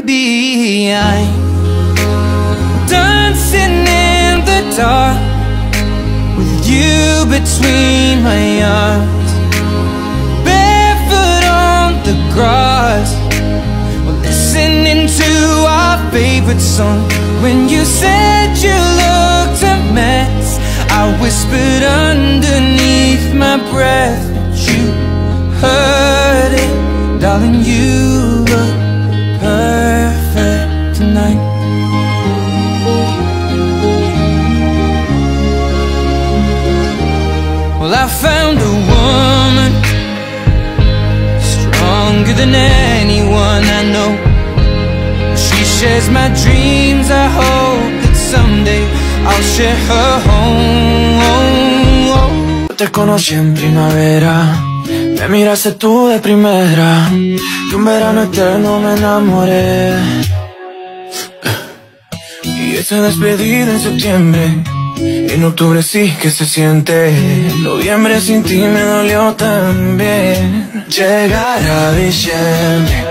be. I'm dancing in the dark with you between my arms, barefoot on the grass, while listening to our favorite song. When you said you looked a mess, I whispered underneath my breath, but you heard it. Darling, you look perfect tonight. Well, I found a woman stronger than anyone I know. She shares my dreams. I hope that someday I'll share her home. Te conocí en primavera, me miraste tú de primera, y un verano eterno me enamoré. Y esa despedida en septiembre, en octubre sí que se siente. Noviembre sin ti me dolió también. Llegará diciembre